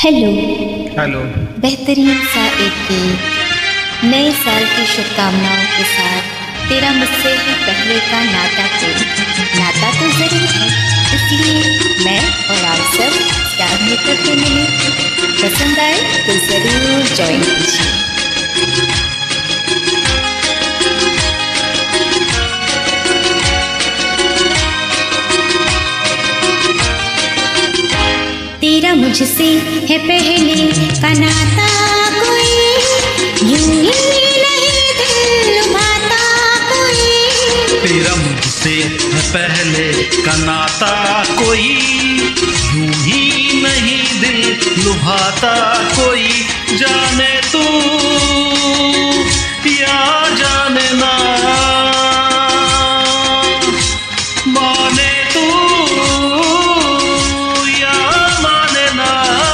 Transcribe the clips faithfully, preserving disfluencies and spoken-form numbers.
Hello hello. बेहतरीन सा एक गीत नए साल की शुभकामनाओं के साथ तेरा मुझसे ही पहले का नाता तो नाता तो जरूर है, इसलिए मैं और आप सब स्टार मेकर पे मिले। पसंद आए तो जरूर ज्वाइन कीजिए। तेरा मुझसे है पहले का नाता, कोई यूं ही नहीं दिल लुभाता कोई। तेरा मुझसे है पहले का नाता, कोई यूं ही नहीं दिल लुभाता कोई। जाने तू या जाने ना, माने तू या माने ना,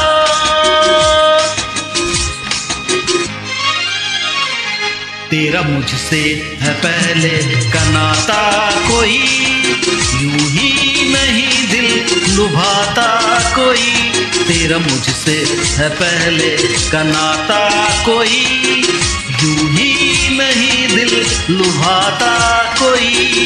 तेरा मुझसे है पहले का नाता, कोई यूं ही नहीं दिल लुभाता कोई। तेरा मुझसे है पहले का नाता, कोई यूं ही नहीं दिल लुभाता कोई।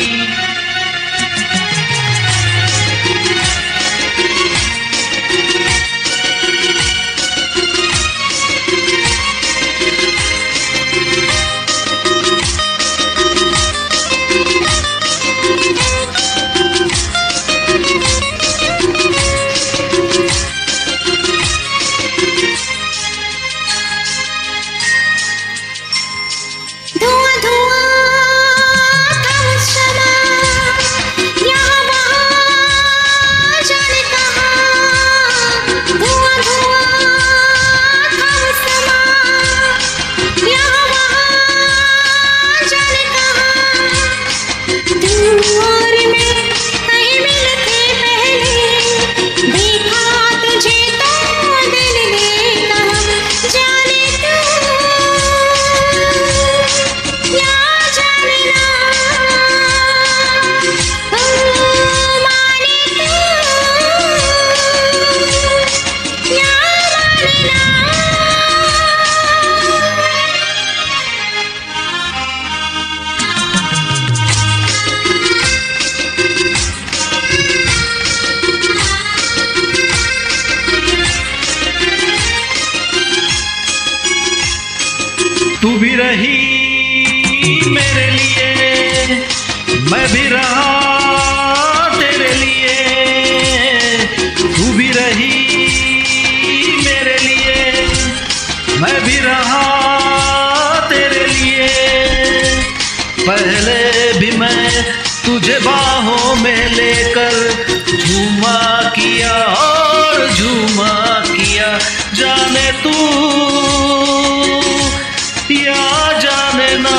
तू भी रही मेरे लिए, मैं भी रहा तेरे लिए। तू भी रही मेरे लिए, मैं भी रहा तेरे लिए। पहले भी मैं तुझे बाहों में लेकर झूमा किया और झूमा किया। जाने तू या जाने ना,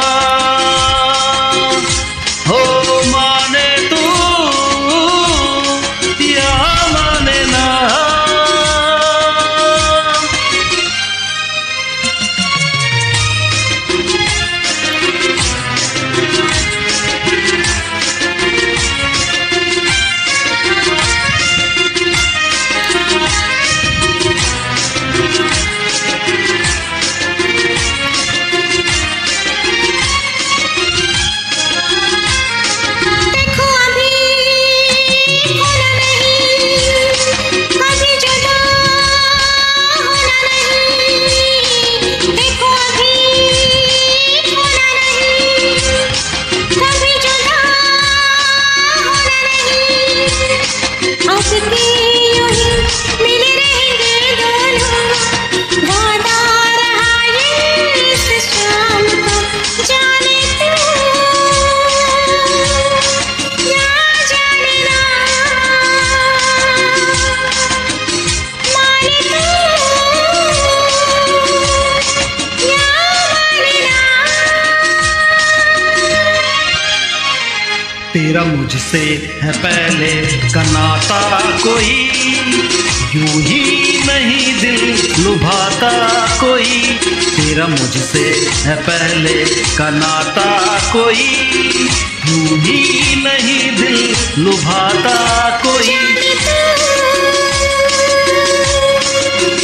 हो माने तू या माने ना। तेरा मुझसे है पहले का नाता, कोई यूं ही नहीं दिल लुभाता कोई। तेरा मुझसे है पहले का नाता, कोई यूं ही नहीं दिल लुभाता कोई।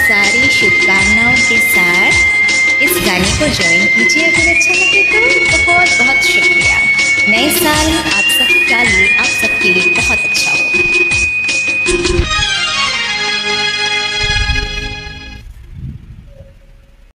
सारी शुभकामनाओं के साथ इस गाने को ज्वाइन कीजिए। अगर अच्छा लगे तो बहुत बहुत शुक्रिया। नए साल आप सबका लिए आप सबके लिए बहुत अच्छा